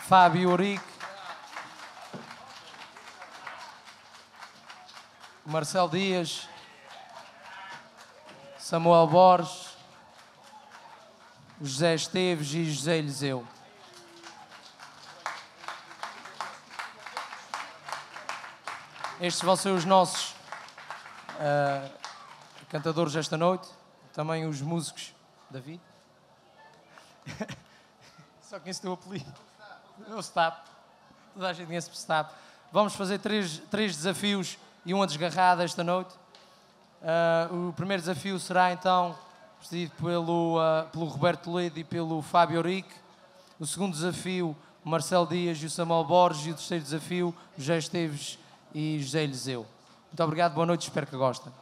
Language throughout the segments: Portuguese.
Fábio Urique, Marcelo Dias, Samuel Borges, José Esteves e José Eliseu. Estes vão ser os nossos cantadores esta noite, também os músicos. David? Só quem se deu o apelido. O Stap. Toda a gente conhece o Stap. Vamos fazer três desafios e uma desgarrada esta noite. O primeiro desafio será então precedido pelo Roberto Toledo e pelo Fábio Urique. O segundo desafio, o Marcelo Dias e o Samuel Borges. E o terceiro desafio, o José Esteves e José Eliseu. Muito obrigado, boa noite, espero que gostem.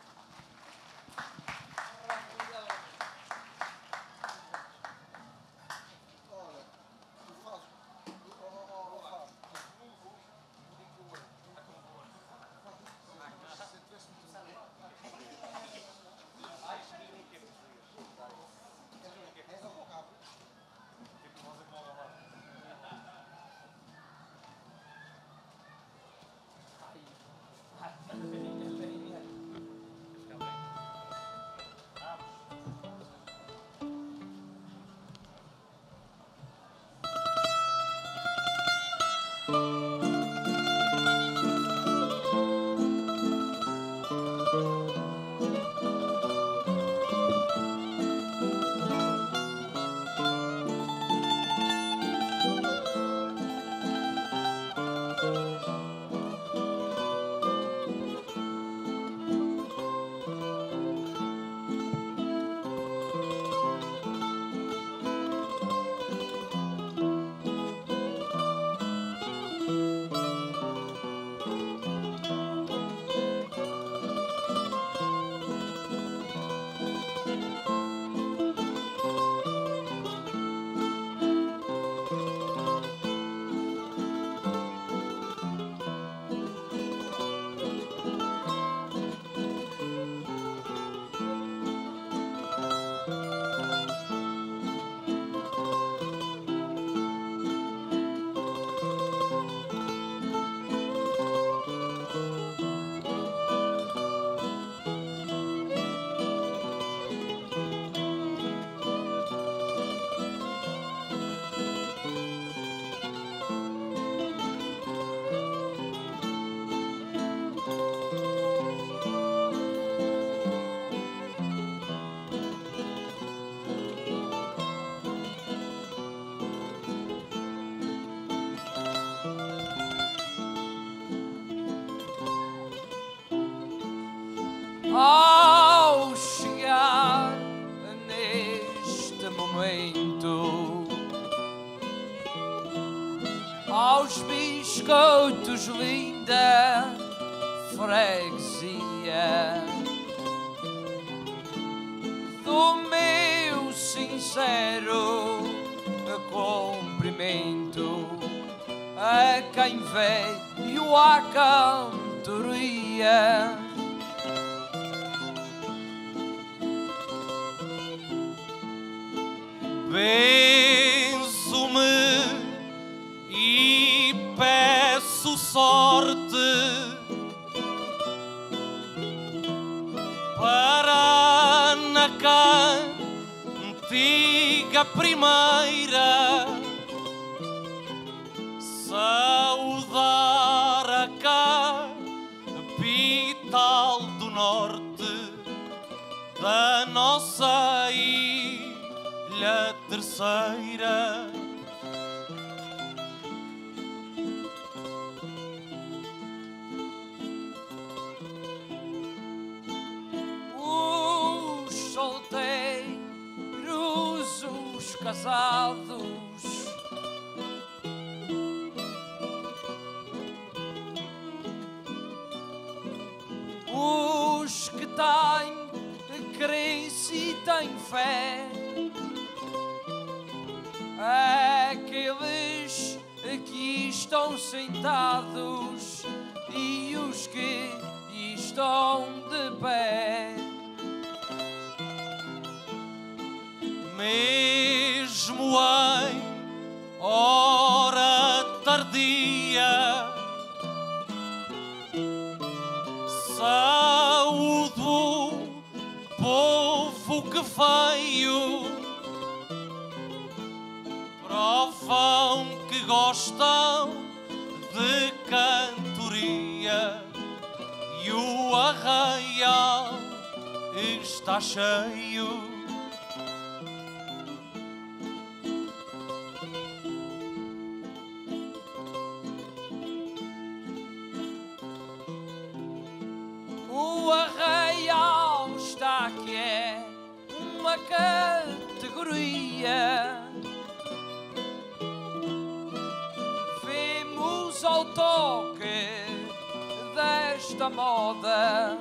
Ao chegar neste momento aos biscoitos linda freguesia do meu sincero cumprimento a quem veio à cantoria. Benzo-me e peço sorte para na cantiga primeira saudar a capital do norte da nossa ilha terceira. Os solteiros, os casados, os que têm crença e têm fé, aqueles que estão sentados e os que estão de pé. Mesmo em hora veio, provam que gostam de cantoria e o arraial está cheio. O arraial está que é uma categoria. Vemos ao toque desta moda.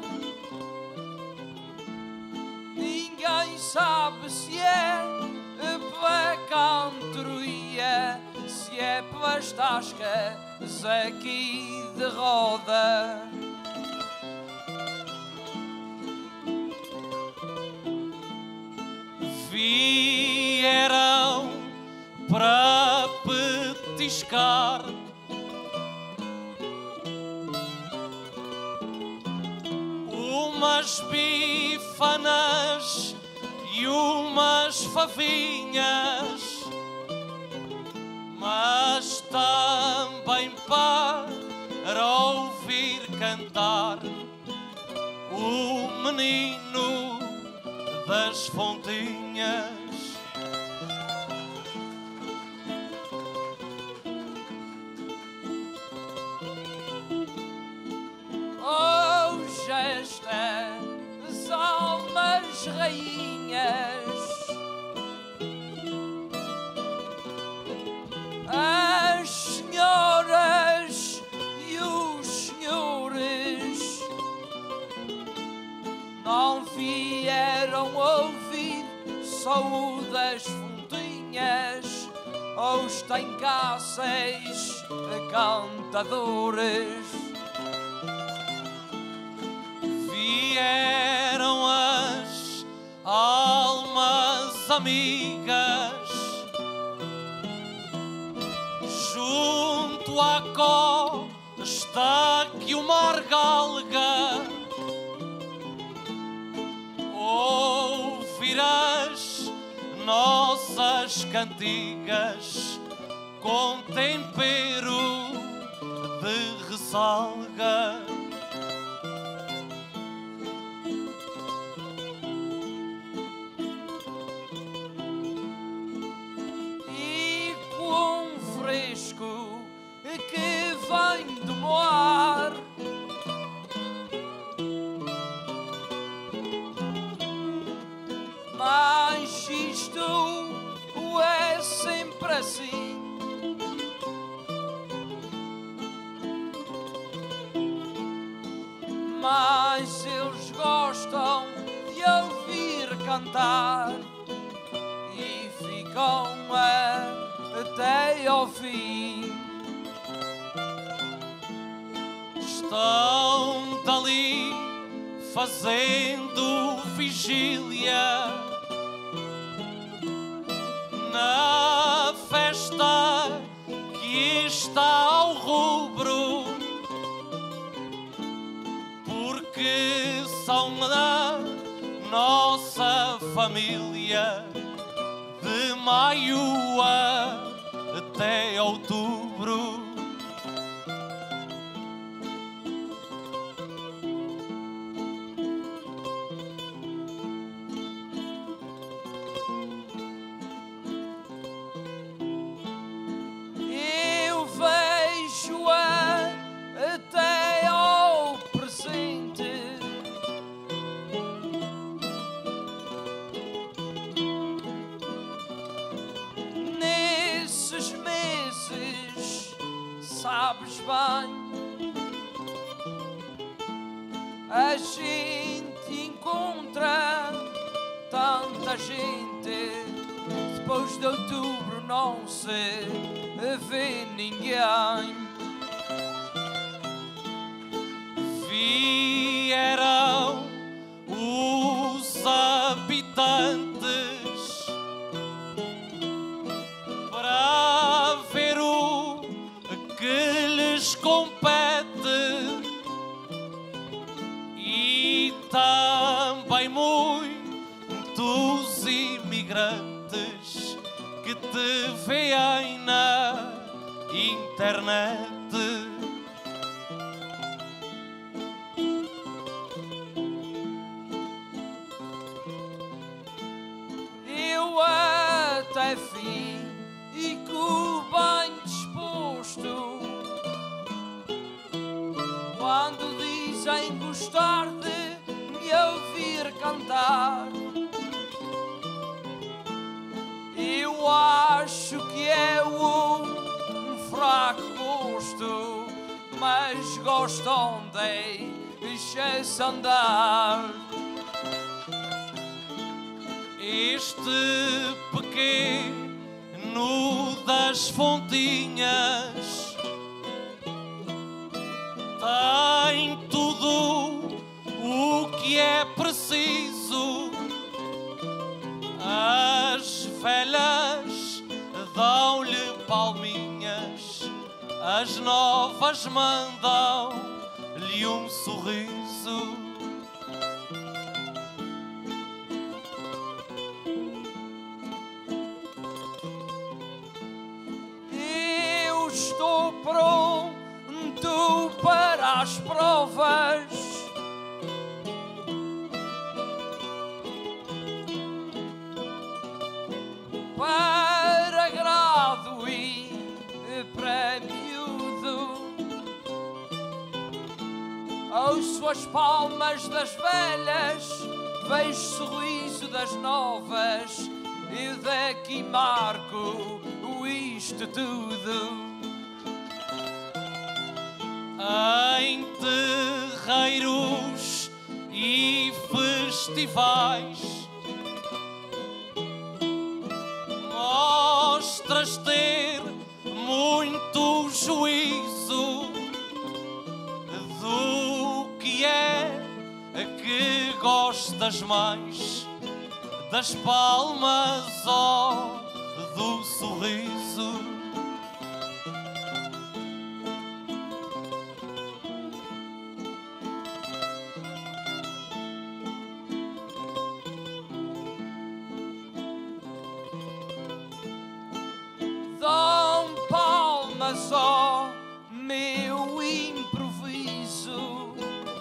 Ninguém sabe se é para cantoria, se é pelas tascas aqui de roda. Vieram para petiscar umas bifanas e umas favinhas, mas também para ouvir cantar o menino das fontinhas. Hoje estas almas rainhas, as senhoras e os senhores, não vieram ouvir só o das fontinhas, os têm cá 6 cantadores. Vieram as almas amigas junto à costa que o mar galga, ouvir as nossas cantigas com tempero de ressalga. E com fresco que vem do mar, mas isto é sempre assim. Mas eles gostam de ouvir cantar e ficam até ao fim. Estão dali fazendo vigília na festa que está ao rubro, porque são da nossa família de maio até outubro. Eu vejo-a até ao presente, nesses meses, sabes bem, a gente encontra tanta gente. Depois de outubro não se vê ninguém. Vieram os habitantes para ver o que lhes compete e também muito vêem na internet. Eu até fico bem disposto quando dizem gostar de me ouvir cantar. Eu acho que é um fraco gosto, mas gostam deixa-se andar. Este pequeno das fontinhas tem tudo o que é preciso. As velhas dão-lhe palminhas, as novas mandam-lhe um sorriso. Eu estou pronto para as provas. Para grado e para miúdo, ouço as palmas das velhas, vejo o sorriso das novas, e daqui marco isto tudo. Em terreiros e festivais mostras ter muito juízo do que é que gostas mais, das palmas ou do sorriso. Dão palmas ao meu improviso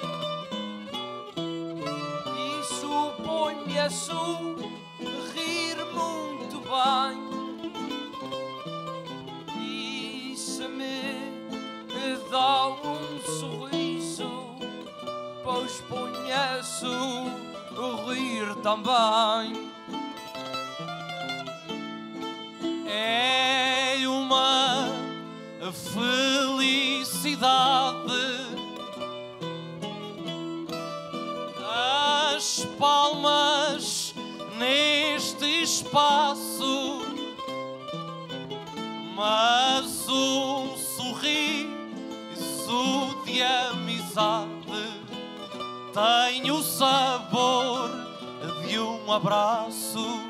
e suponho-me a sorrir muito bem. E se me dão um sorriso, pois ponho a sorrir também. É uma felicidade as palmas neste espaço, mas um sorriso de amizade tem o sabor de um abraço.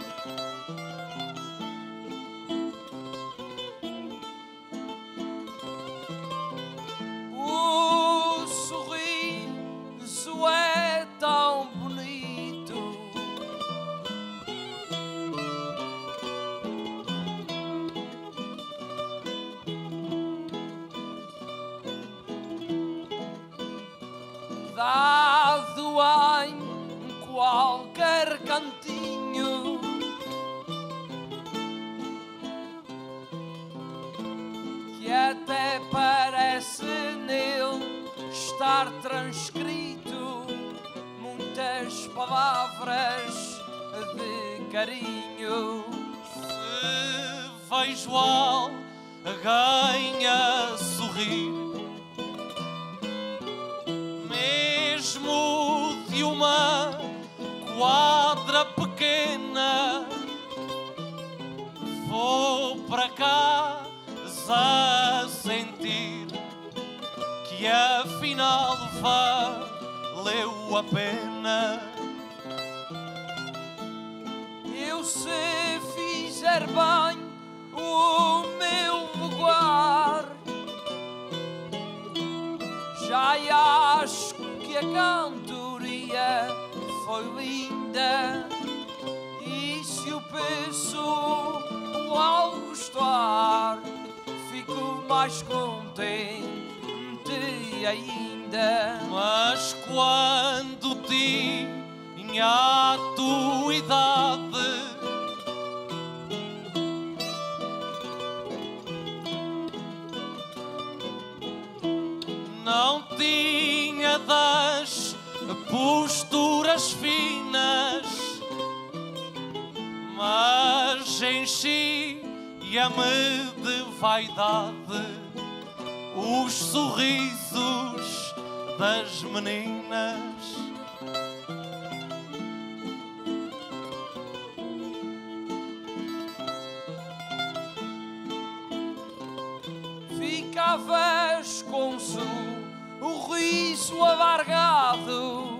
O sorriso é tão bonito, dado em qualquer cantinho, que até parece nele estar transcrito muitas palavras de carinho. Se vejo alguém a sorrir, mesmo de uma quadra pequena, vou para casa sentir que afinal valeu a pena. Eu, se fizer bem o meu lugar, já acho que a cantoria foi linda. E se o pessoal mais contente ainda. Mas quando tinha a tua idade, não tinha das posturas finas, mas enchia-me de vaidade os sorrisos das meninas. Ficavas com o riso amargado,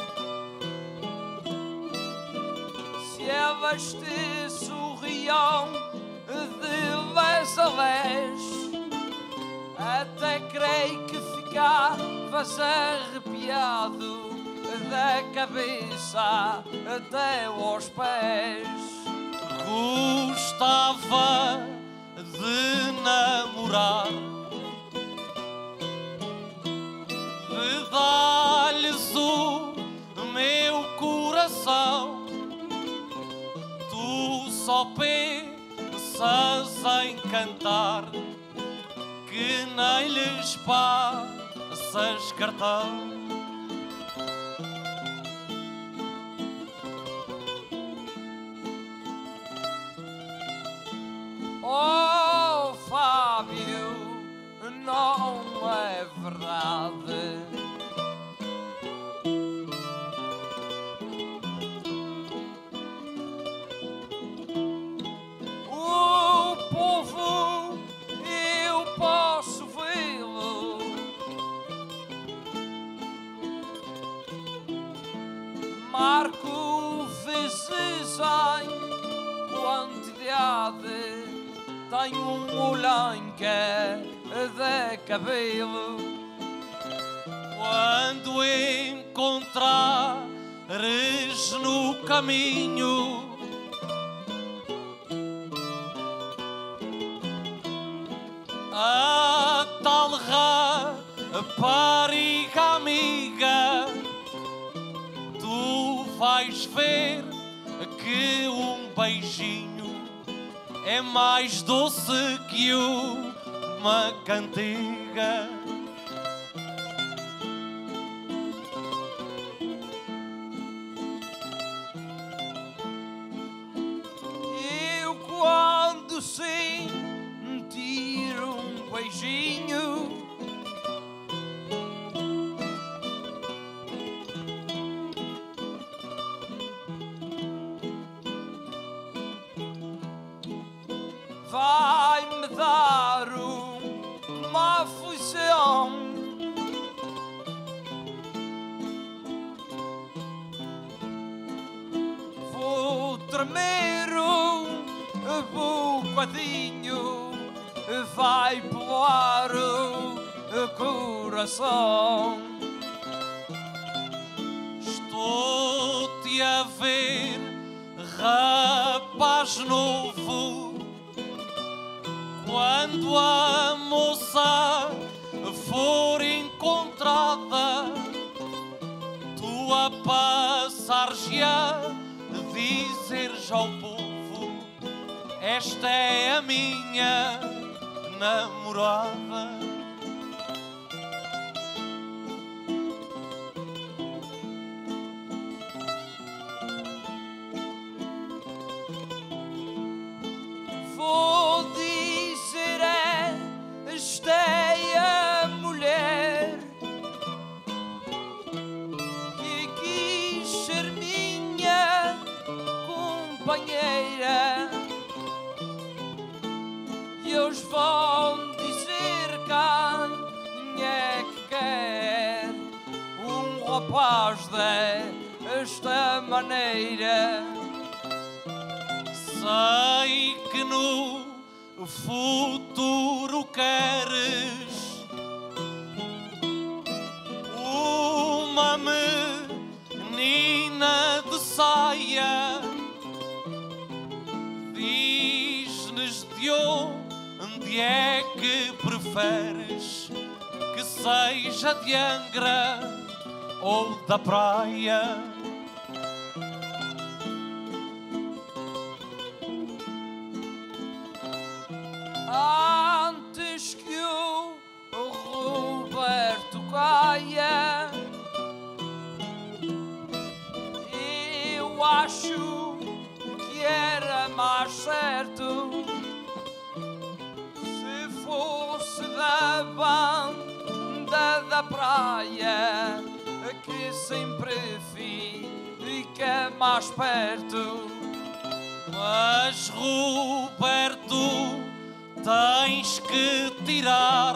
se elas te sorriam de vez a vez, até creio que ficavas arrepiado da cabeça até aos pés. Gostava de namorar, de dar-lhes o meu coração. Tu só pensas em cantar, que nem lhes passas cartão. Oh, Fábio, não é verdade. O povo, eu posso vê-lo, marco vezes em quantidade. Tenho molanca de cabelo. Quando encontrares no caminho a tal rapariga amiga, tu vais ver que um beijinho é mais doce que uma cantiga. Eu quando sentir um beijinho, vai-me dar uma aflição. Vou tremer um bocadinho, vai pular o coração. Estou-te a ver, rapaz novo, quando a moça for encontrada, tu a passares e a dizeres ao povo: esta é a minha namorada. Vou dizer esta é a mulher que quis ser minha companheira, e eles vão dizer quem é que quer um rapaz desta maneira. Sei que no futuro queres uma menina de saia. Diz-lhes de onde é que preferes que seja de Angra ou da praia? Antes que o Roberto caia, eu acho que era mais certo se fosse da banda da praia, que sempre fica mais perto. Mas Roberto, tens que tirar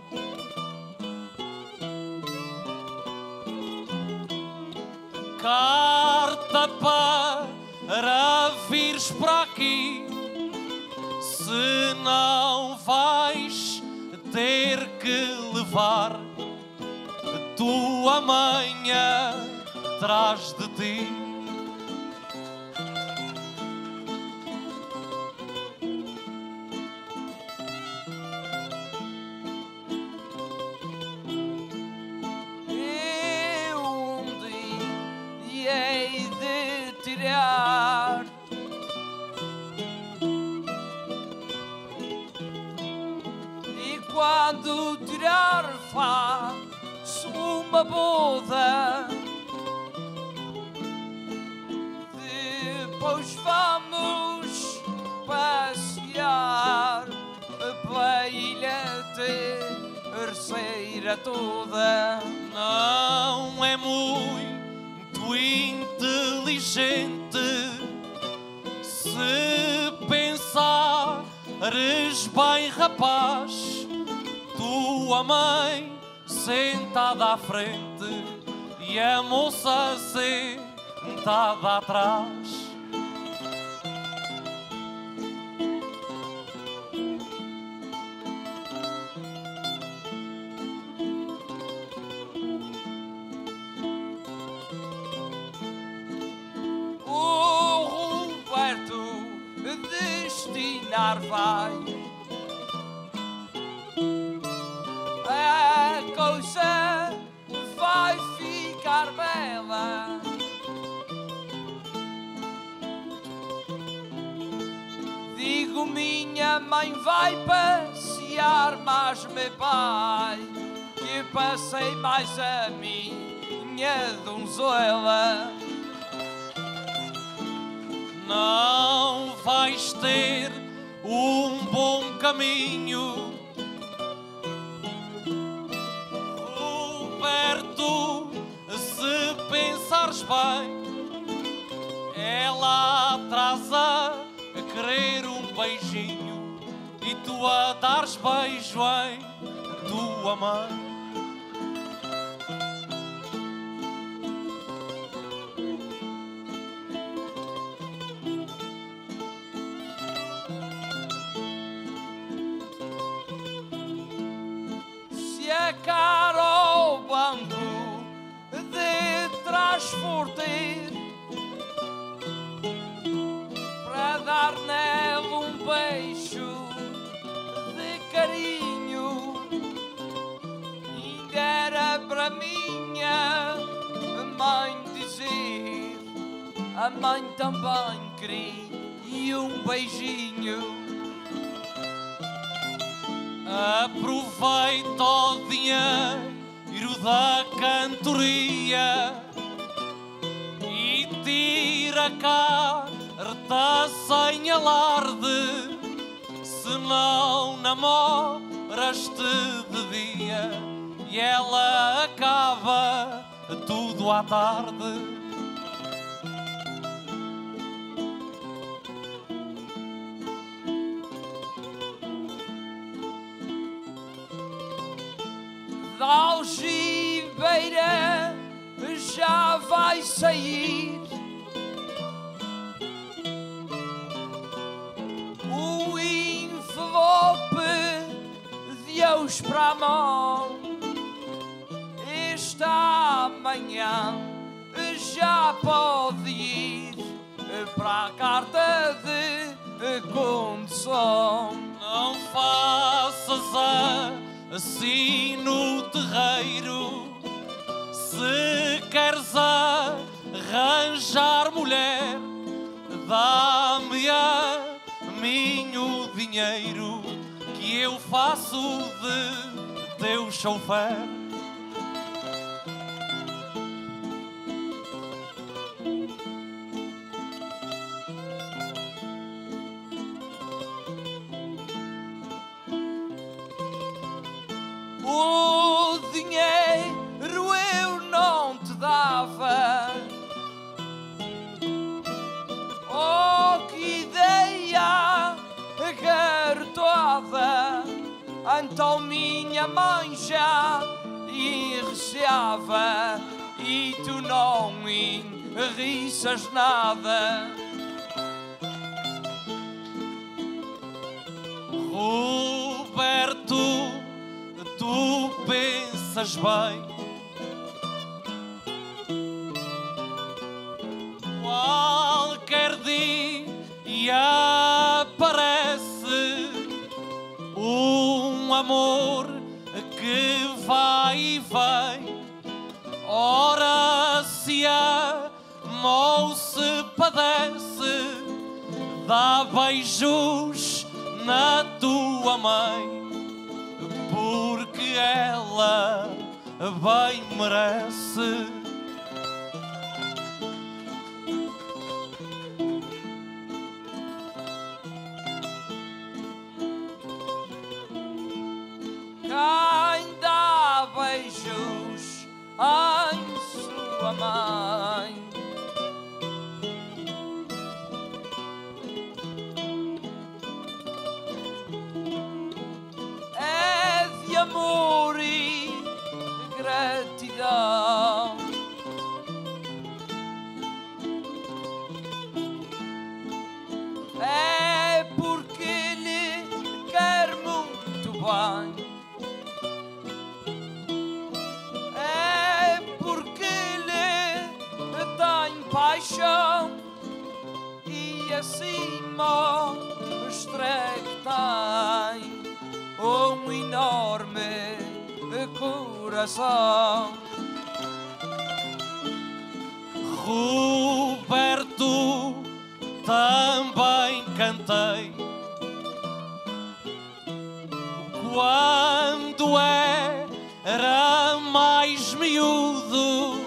carta para vires para aqui, senão vais ter que levar a tua mãe atrás de ti. E quando tirar faço uma boda, depois vamos passear pela ilha terceira toda. Não é muito inteligente se pensares bem, rapaz. Tua mãe sentada à frente e a moça sentada atrás. Destinar vai, a coisa vai ficar bela. Digo, minha mãe vai passear, mas meu pai que passei mais a minha donzela. Não vais ter um bom caminho, Roberto, se pensares bem. Ela atrás a querer um beijinho e tu a dares beijo em tua mãe. A cara ao banco de trás forte para dar nele um beijo de carinho, ainda era para minha mãe dizer, a mãe também queria um beijinho. Aproveita o dinheiro da cantoria e tira carta sem alarde, se não namoras-te de dia e ela acaba tudo à tarde. Da algibeira já vai sair o envelope de hoje para a mão. Esta manhã já pode ir para a carta de condução. Não faz assim no terreiro. Se queres arranjar mulher, dá-me a mim o dinheiro, que eu faço de teu chofer. O dinheiro eu não te dava. Oh, que ideia garotada! Então minha mãe já enreceava e tu não enriças nada. Roberto, tu pensas bem. Qualquer dia aparece um amor que vai e vem. Ora se ama ou se padece, dá beijos na tua mãe, porque ela bem merece. Quem dá beijos em sua mãe é de amor e gratidão. É porque lhe quer muito bem. É porque lhe tem paixão e acima mostra que tem um enorme coração. Roberto, também cantei quando era mais miúdo,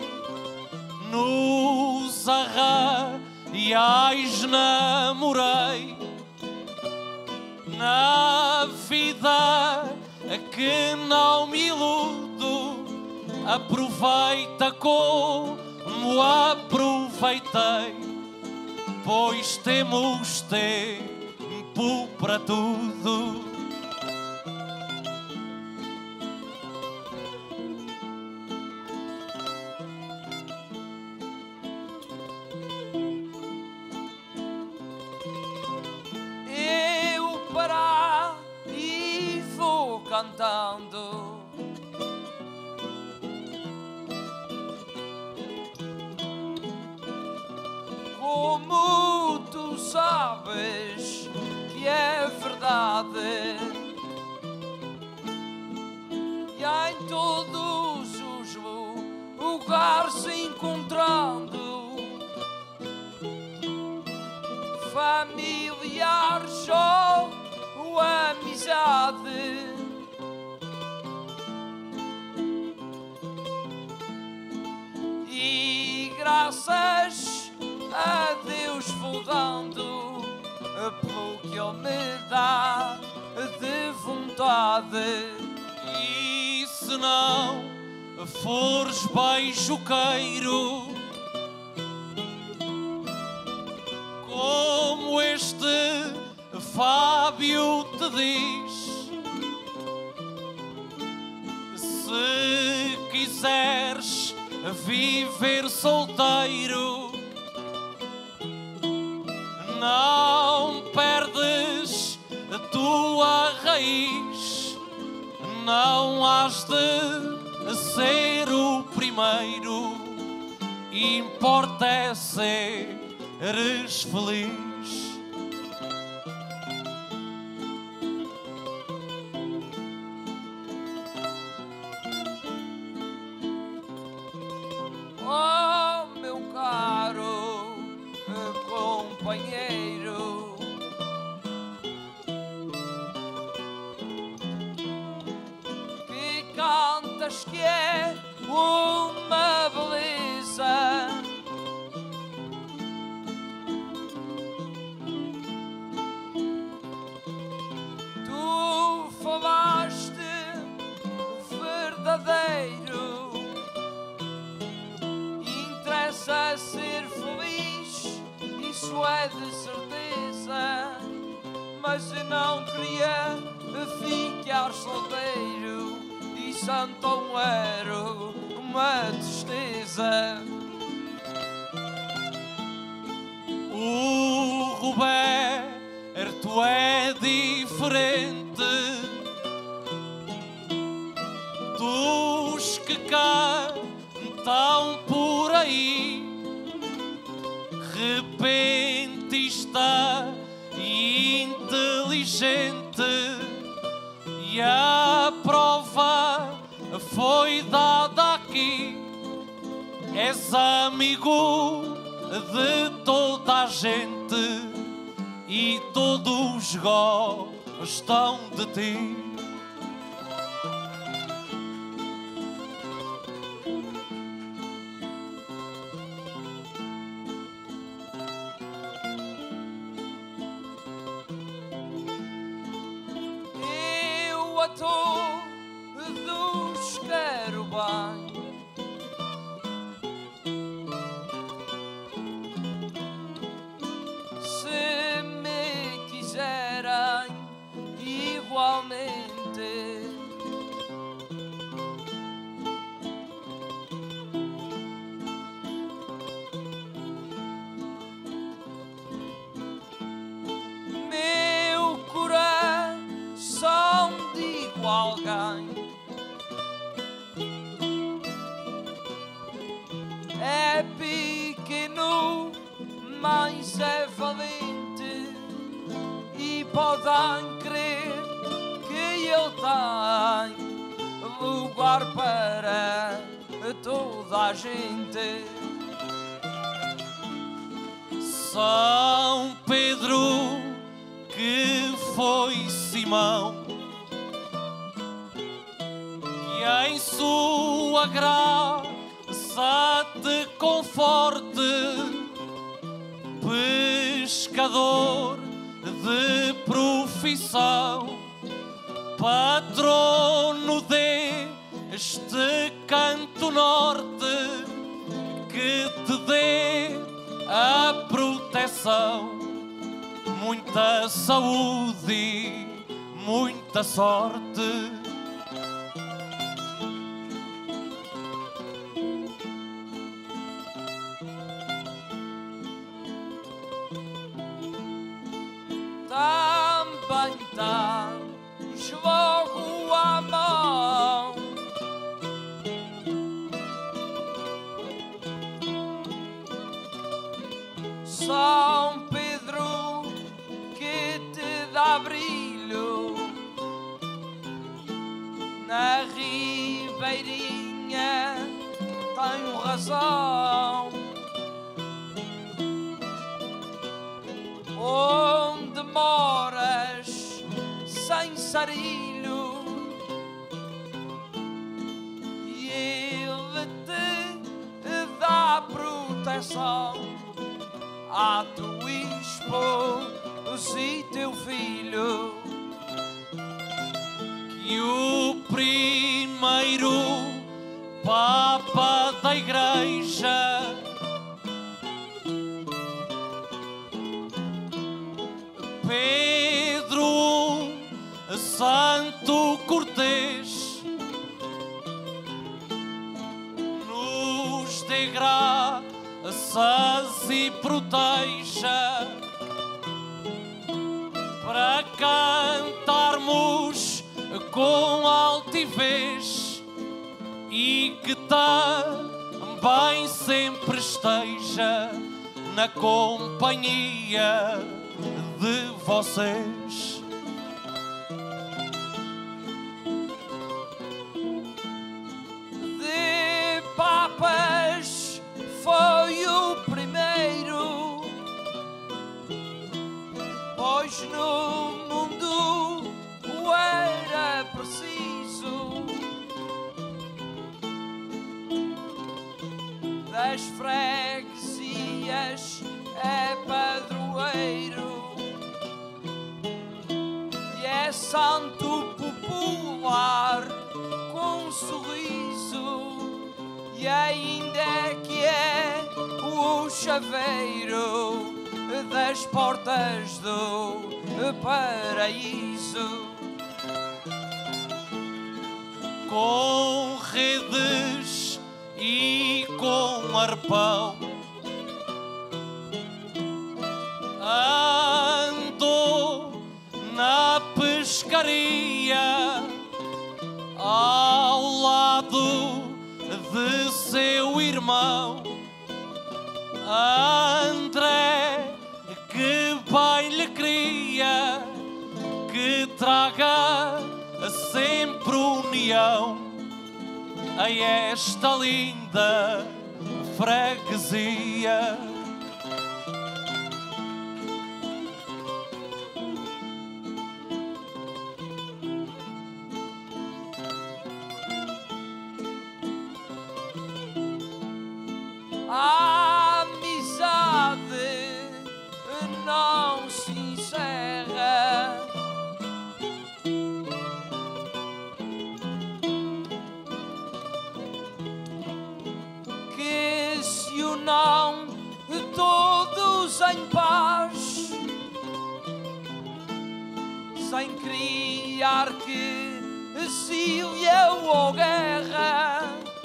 nos arraiais namorei. Na vida que não me iludo, aproveita como aproveitei, pois temos tempo para tudo. Eu parar e vou cantando. Como tu sabes que é verdade, e em todos os lugares encontrando familiares ou amizade, e graças a Deus vou dando pelo que Ele me dá de vontade. E se não fores beijoqueiro, como este Fábio te diz, se quiseres viver solteiro, não perdes a tua raiz, não has de ser o primeiro, importa é seres feliz. mas que é uma beleza. Tu falaste verdadeiro, interessa ser feliz, isso é de certeza, mas eu não queria ficar solteiro, e então era uma tristeza. O Roberto é diferente dos que cantam por aí, repentista e inteligente, e a prova foi dada aqui. És amigo de toda a gente e todos gostam de ti. Eu a todos quero bem, se me quiserem igualmente. Meu coração digo a alguém, é pequeno, mas é valente, e podem crer que ele tem lugar para toda a gente. São Pedro, que foi Simão, que em sua graça te conforte, pescador de profissão, patrono deste canto norte, que te dê a proteção, muita saúde e muita sorte. Também tens logo à mão São Pedro, que te dá brilho na ribeirinha, tenho razão. Onde moras sem sarilho, e ele te dá proteção a tu esposo e teu filho. Que o primeiro Papa da Igreja, Pedro Santo Cortês, nos dê graças e proteja, para cantarmos com altivez, e que também sempre esteja na companhia de vocês. De papas foi o primeiro, pois no mundo o era preciso, das freguesias é padroeiro e é santo popular com um sorriso, e ainda que é o chaveiro das portas do paraíso. Com redes e com arpão andou na pescaria ao lado de seu irmão André, que bem lhe queria que traga sempre união a esta linda freguesia. A amizade não se encerra, que se unam todos em paz, sem criar que Cília ou guerra.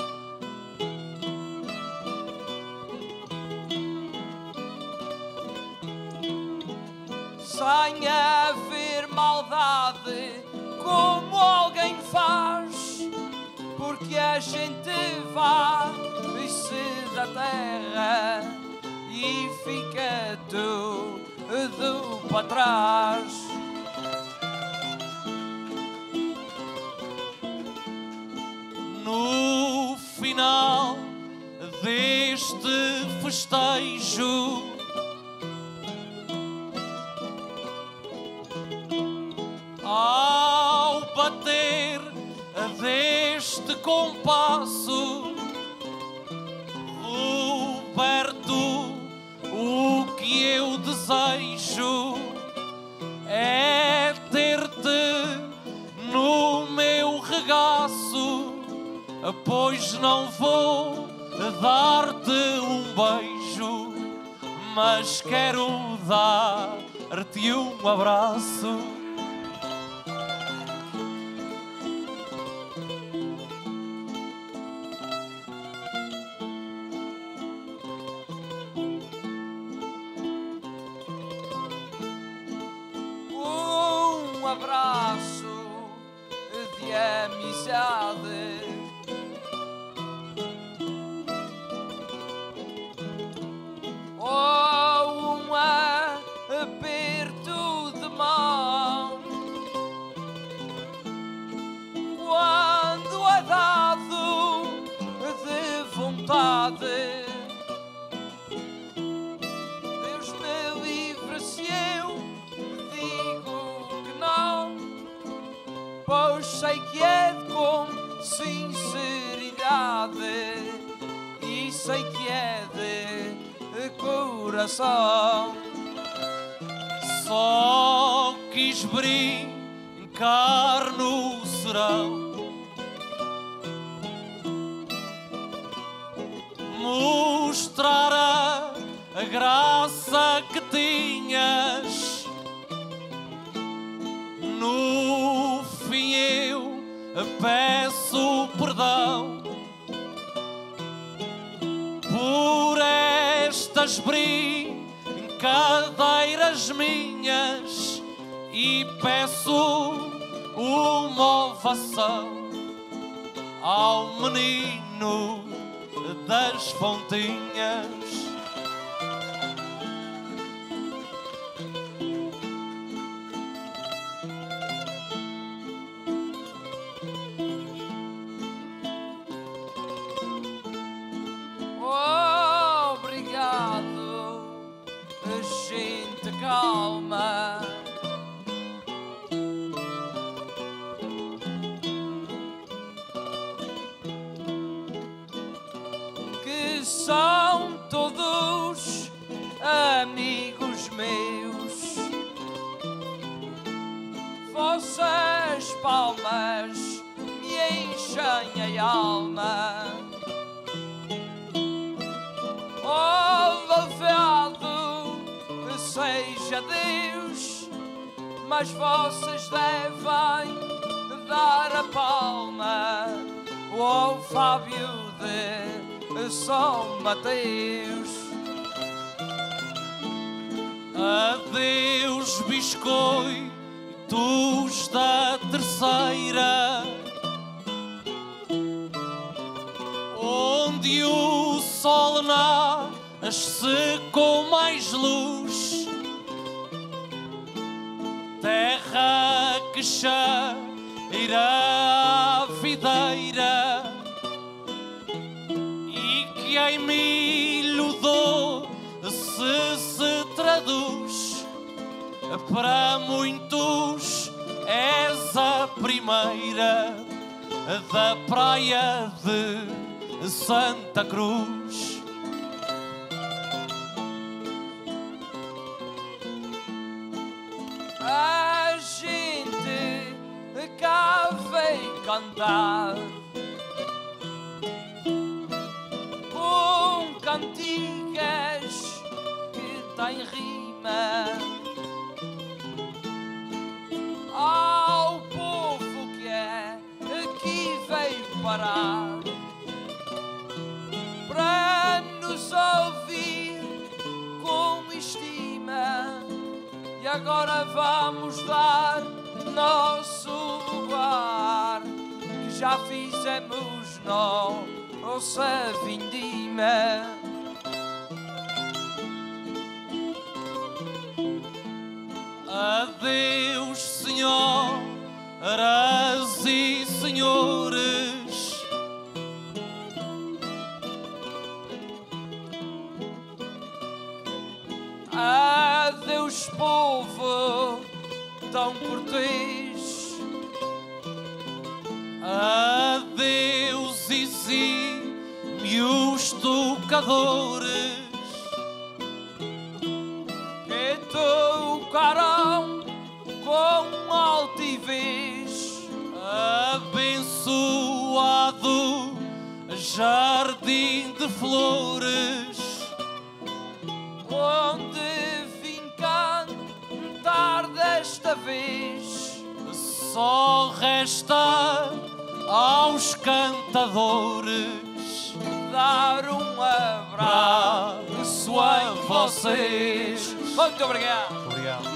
Sem haver maldade como alguém faz, porque a gente vai-se da terra e fica tudo para trás. No final deste festejo, ao bater deste compasso, Roberto, o que eu desejo é ter-te no meu regaço, pois não vou dar-te um beijo, mas quero dar-te um abraço. Um abraço de amizade, ou um aperto de mão, quando é dado de vontade. Deus me livre se eu digo que não, pois sei que é com sinceridade e sei que é de coração. Só quis brincar no serão, mostrar a graça que tinhas. No fim eu peço perdão por estas brincadeiras minhas e peço uma ovação ao menino das fontinhas. Obrigado, gente calma. Que só palmas me enchem a alma. Oh, louvado seja Deus, mas vocês devem dar a palma ao Fábio de São Mateus. Adeus, biscoitos da terceira, onde o sol nasce com mais luz, terra que cheira a videira e que em milho doce se traduz. Para muitos és a primeira da praia de Santa Cruz. A gente cá vem cantar com cantigas que têm rima ao povo que aqui veio parar para nos ouvir com estima. E agora vamos dar nosso lugar, que já fizemos nossa vindima. Adeus, senhoras e senhores, adeus, povo tão cortês. adeus, exímios tocadores, Que tocarão com altivez. abençoado jardim de flores, Onde vim cantar desta vez. só resta aos cantadores Dar um abraço a vocês. Muito obrigado. Obrigado.